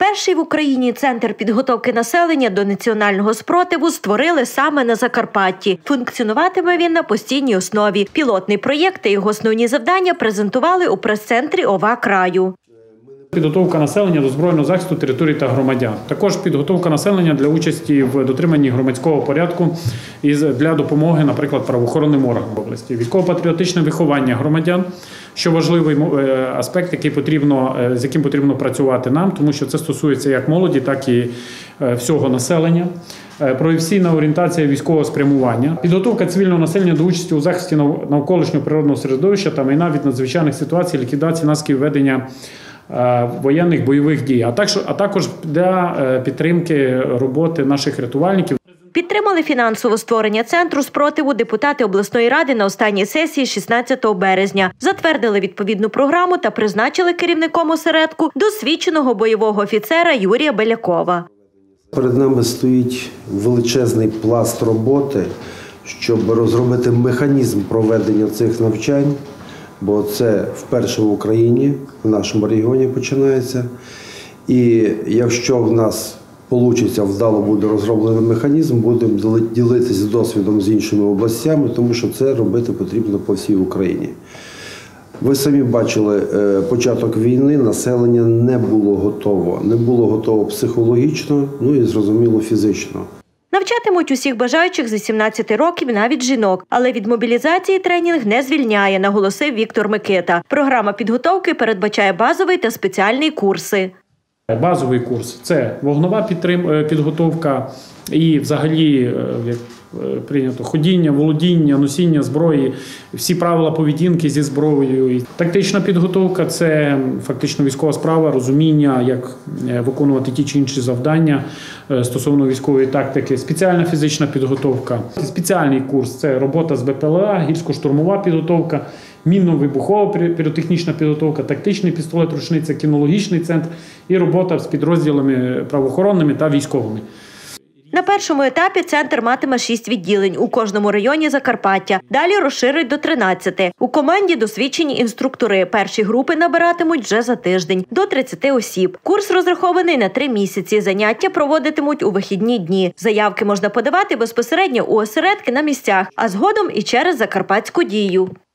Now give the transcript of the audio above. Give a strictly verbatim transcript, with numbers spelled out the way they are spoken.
Перший в Україні центр підготовки населення до національного спротиву створили саме на Закарпатті. Функціонуватиме він на постійній основі. Пілотний проєкт та його основні завдання презентували у прес-центрі ОВА краю. Підготовка населення до збройного захисту територій та громадян. Також підготовка населення для участі в дотриманні громадського порядку і для допомоги, наприклад, правоохоронним органам області. Військово-патріотичне виховання громадян, що важливий аспект, який потрібно, з яким потрібно працювати нам, тому що це стосується як молоді, так і всього населення. Професійна орієнтація військового спрямування, підготовка цивільного населення до участі у захисті навколишнього природного середовища та майна від надзвичайних ситуацій, ліквідації наслідків ведення воєнних бойових дій, а також, а також для підтримки роботи наших рятувальників. Підтримали фінансове створення центру спротиву депутати обласної ради на останній сесії шістнадцятого березня. Затвердили відповідну програму та призначили керівником осередку досвідченого бойового офіцера Юрія Белякова. Перед нами стоїть величезний пласт роботи, щоб розробити механізм проведення цих навчань, бо це вперше в Україні, в нашому регіоні починається. І якщо в нас вийде, вдало буде розроблений механізм, будемо ділитися досвідом з іншими областями, тому що це робити потрібно по всій Україні. Ви самі бачили, початок війни, населення не було готово. Не було готово психологічно, ну і, зрозуміло, фізично. Навчатимуть усіх бажаючих з сімнадцяти років, навіть жінок. Але від мобілізації тренінг не звільняє, наголосив Віктор Микита. Програма підготовки передбачає базовий та спеціальний курси. Базовий курс – це вогнова підготовка і взагалі, як прийнято, ходіння, володіння, носіння зброї, всі правила поведінки зі зброєю. Тактична підготовка – це фактично військова справа, розуміння, як виконувати ті чи інші завдання стосовно військової тактики. Спеціальна фізична підготовка. Спеціальний курс – це робота з БПЛА, гірсько-штурмова підготовка, мінно-вибухова піротехнічна підготовка, тактичний пістолет, рушниця, кінологічний центр і робота з підрозділами правоохоронними та військовими. На першому етапі центр матиме шість відділень у кожному районі Закарпаття. Далі розширить до тринадцяти. У команді досвідчені інструктори. Перші групи набиратимуть вже за тиждень – до тридцяти осіб. Курс розрахований на три місяці. Заняття проводитимуть у вихідні дні. Заявки можна подавати безпосередньо у осередки на місцях, а згодом і через Закарпатську дію.